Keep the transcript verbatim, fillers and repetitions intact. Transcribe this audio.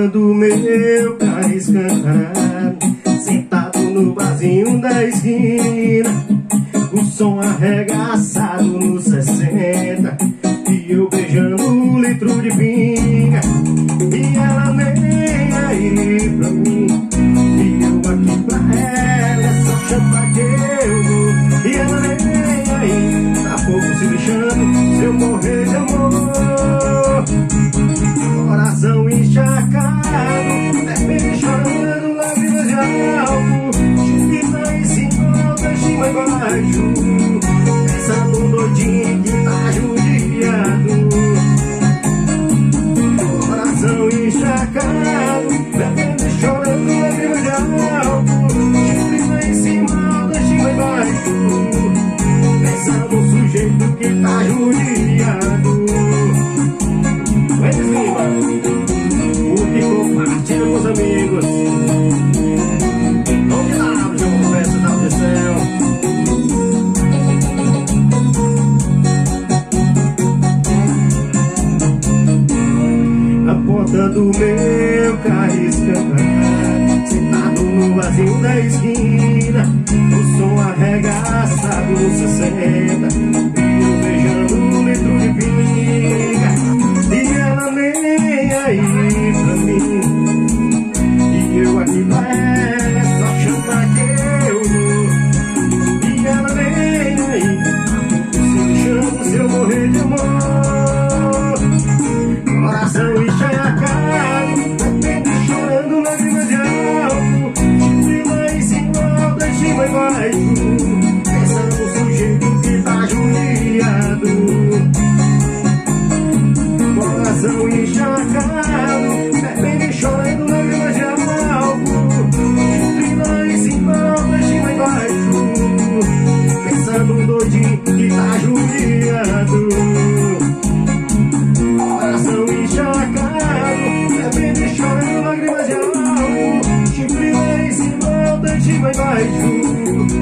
porta do meu carro escancarado, sentado no barzinho da esquina, o som arregaçado nos sessenta, e eu beijando um litro de pinga, e ela nem aí pra mim, e eu aqui pra ela, só chama que eu vou, e ela nem aí, tá pouco se lixando, se eu morrer de amor. Coração encharcado, bebê chorando, lágrimas de álcool, chupina em cima da chima embaixo, pensando um doidinho que tá judiado. Coração encharcado, bebê chorando, lágrimas de álcool, chupina em cima da chima embaixo, pensando um sujeito que tá judiado. Vai de cima, o que compartilha com os amigos. Em nome da árvore, eu confesso da do céu. Na porta do meu carro escancarado, sentado no vazio da esquina, o som arregaçado nos sessenta, e eu beijando um litro de pinga, e ela nem aí pra mim, e eu aqui pra ela, só chama que eu vou, e ela nem aí, se me chama se eu morrer de amor. Coração encharcado, bebendo chorando, lágrimas de álcool, chifre lá em cima da chima embaixo, pensando no sujeito que tá judiado. Coração encharcado, bebendo chorando, lágrimas de álcool, chifre lá em cima da chima embaixo, pensando um doidinho que tá judiado. Coração encharcado, bebendo chorando, lágrimas de álcool, chifre lá em cima da chima embaixo,